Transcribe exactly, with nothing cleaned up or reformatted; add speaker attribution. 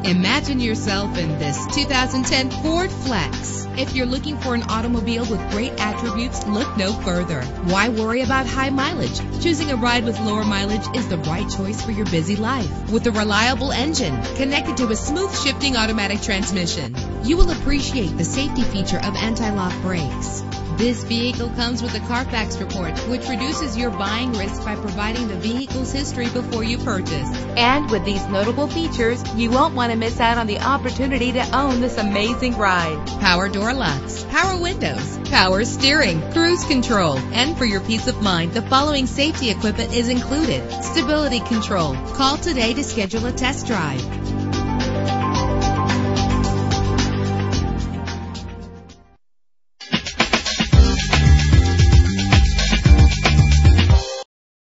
Speaker 1: Imagine yourself in this two thousand ten Ford Flex. If you're looking for an automobile with great attributes, look no further. Why worry about high mileage? Choosing a ride with lower mileage is the right choice for your busy life. With a reliable engine connected to a smooth shifting automatic transmission, you will appreciate the safety feature of anti-lock brakes. This vehicle comes with a Carfax report, which reduces your buying risk by providing the vehicle's history before you purchase. And with these notable features, you won't want to miss out on the opportunity to own this amazing ride. Power door locks, power windows, power steering, cruise control, and for your peace of mind, the following safety equipment is included: stability control. Call today to schedule a test drive.